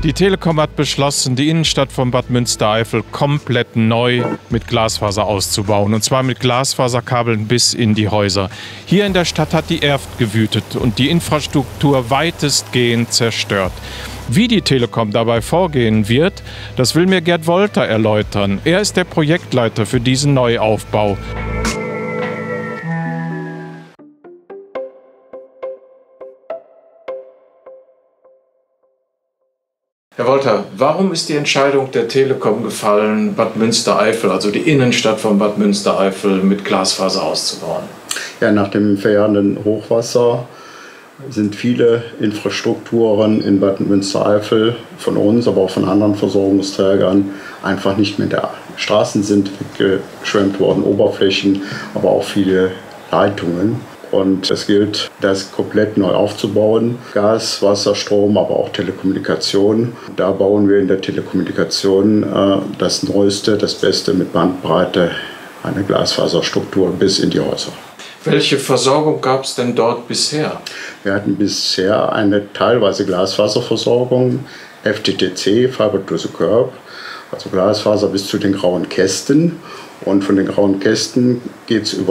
Die Telekom hat beschlossen, die Innenstadt von Bad Münstereifel komplett neu mit Glasfaser auszubauen. Und zwar mit Glasfaserkabeln bis in die Häuser. Hier in der Stadt hat die Erft gewütet und die Infrastruktur weitestgehend zerstört. Wie die Telekom dabei vorgehen wird, das will mir Gerd Wolter erläutern. Er ist der Projektleiter für diesen Neuaufbau. Herr Wolter, warum ist die Entscheidung der Telekom gefallen, Bad Münstereifel, also die Innenstadt von Bad Münstereifel, mit Glasfaser auszubauen? Ja, nach dem verheerenden Hochwasser sind viele Infrastrukturen in Bad Münstereifel von uns, aber auch von anderen Versorgungsträgern einfach nicht mehr da. Straßen sind weggeschwemmt worden, Oberflächen, aber auch viele Leitungen. Und es gilt, das komplett neu aufzubauen. Gas, Wasser, Strom, aber auch Telekommunikation. Da bauen wir in der Telekommunikation das Neueste, das Beste mit Bandbreite, eine Glasfaserstruktur bis in die Häuser. Welche Versorgung gab es denn dort bisher? Wir hatten bisher eine teilweise Glasfaserversorgung, FTTC, Fiber to the Curb, also Glasfaser bis zu den grauen Kästen. Und von den grauen Kästen ging es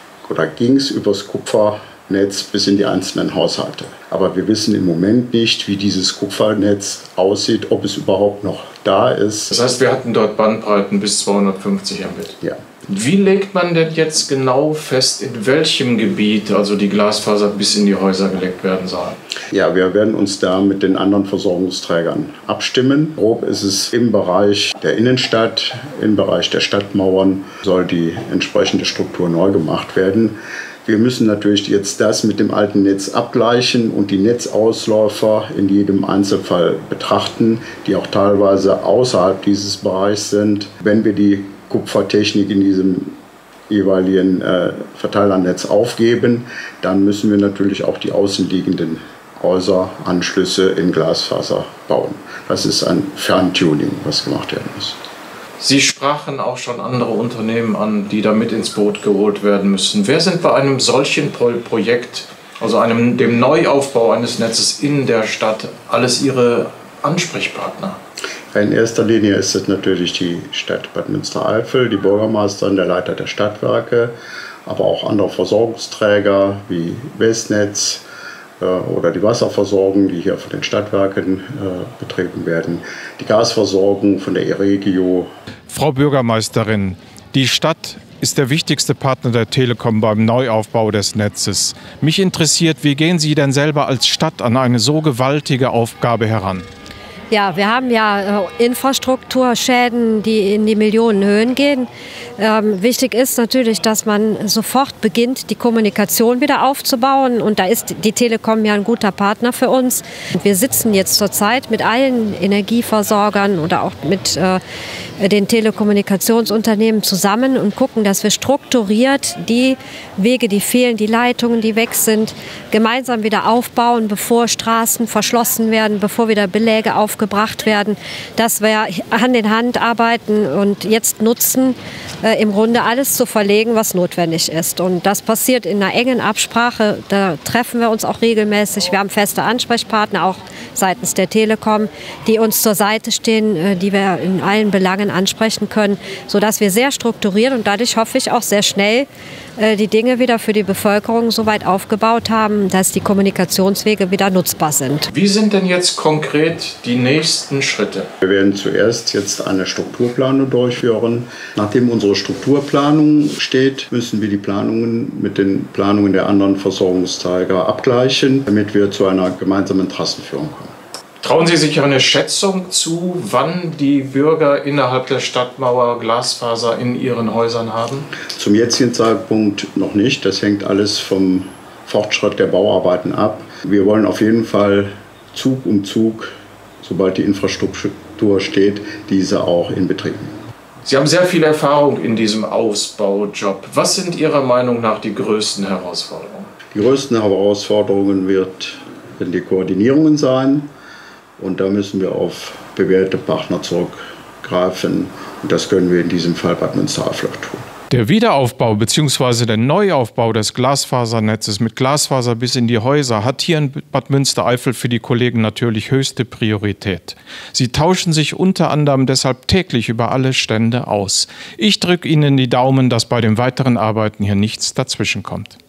übers Kupfernetz bis in die einzelnen Haushalte. Aber wir wissen im Moment nicht, wie dieses Kupfernetz aussieht, ob es überhaupt noch da ist. Das heißt, wir hatten dort Bandbreiten bis 250 Mbit. Ja. Wie legt man denn jetzt genau fest, in welchem Gebiet also die Glasfaser bis in die Häuser gelegt werden soll? Ja, wir werden uns da mit den anderen Versorgungsträgern abstimmen. Grob ist es im Bereich der Innenstadt, im Bereich der Stadtmauern soll die entsprechende Struktur neu gemacht werden. Wir müssen natürlich jetzt das mit dem alten Netz abgleichen und die Netzausläufer in jedem Einzelfall betrachten, die auch teilweise außerhalb dieses Bereichs sind. Wenn wir die Kupfertechnik in diesem jeweiligen Verteilernetz aufgeben, dann müssen wir natürlich auch die außenliegenden Häuseranschlüsse in Glasfaser bauen. Das ist ein Feintuning, was gemacht werden muss. Sie sprachen auch schon andere Unternehmen an, die da mit ins Boot geholt werden müssen. Wer sind bei einem solchen Projekt, also dem Neuaufbau eines Netzes in der Stadt, alles Ihre Ansprechpartner? In erster Linie ist es natürlich die Stadt Bad Münstereifel, die Bürgermeisterin, der Leiter der Stadtwerke, aber auch andere Versorgungsträger wie Westnetz oder die Wasserversorgung, die hier von den Stadtwerken betrieben werden, die Gasversorgung von der Eregio. Frau Bürgermeisterin, die Stadt ist der wichtigste Partner der Telekom beim Neuaufbau des Netzes. Mich interessiert, wie gehen Sie denn selber als Stadt an eine so gewaltige Aufgabe heran? Ja, wir haben ja Infrastrukturschäden, die in die Millionenhöhen gehen. Wichtig ist natürlich, dass man sofort beginnt, die Kommunikation wieder aufzubauen. Und da ist die Telekom ja ein guter Partner für uns. Wir sitzen jetzt zurzeit mit allen Energieversorgern oder auch mit den Telekommunikationsunternehmen zusammen und gucken, dass wir strukturiert die Wege, die fehlen, die Leitungen, die weg sind, gemeinsam wieder aufbauen, bevor Straßen verschlossen werden, bevor wieder Beläge aufgebracht werden, dass wir Hand in Hand arbeiten und jetzt nutzen, im Grunde alles zu verlegen, was notwendig ist. Und das passiert in einer engen Absprache. Da treffen wir uns auch regelmäßig. Wir haben feste Ansprechpartner, auch seitens der Telekom, die uns zur Seite stehen, die wir in allen Belangen ansprechen können, sodass wir sehr strukturiert und dadurch hoffe ich auch sehr schnell die Dinge wieder für die Bevölkerung so weit aufgebaut haben, dass die Kommunikationswege wieder nutzbar sind. Wie sind denn jetzt konkret die nächsten Schritte? Wir werden zuerst jetzt eine Strukturplanung durchführen. Nachdem unsere Strukturplanung steht, müssen wir die Planungen mit den Planungen der anderen Versorgungsträger abgleichen, damit wir zu einer gemeinsamen Trassenführung kommen. Trauen Sie sich eine Schätzung zu, wann die Bürger innerhalb der Stadtmauer Glasfaser in ihren Häusern haben? Zum jetzigen Zeitpunkt noch nicht. Das hängt alles vom Fortschritt der Bauarbeiten ab. Wir wollen auf jeden Fall Zug um Zug, sobald die Infrastruktur steht, diese auch in Betrieb nehmen. Sie haben sehr viel Erfahrung in diesem Ausbaujob. Was sind Ihrer Meinung nach die größten Herausforderungen? Die größten Herausforderungen werden die Koordinierungen sein. Und da müssen wir auf bewährte Partner zurückgreifen. Und das können wir in diesem Fall Bad Münstereifel tun. Der Wiederaufbau bzw. der Neuaufbau des Glasfasernetzes mit Glasfaser bis in die Häuser hat hier in Bad Münstereifel für die Kollegen natürlich höchste Priorität. Sie tauschen sich unter anderem deshalb täglich über alle Stände aus. Ich drücke Ihnen die Daumen, dass bei den weiteren Arbeiten hier nichts dazwischenkommt.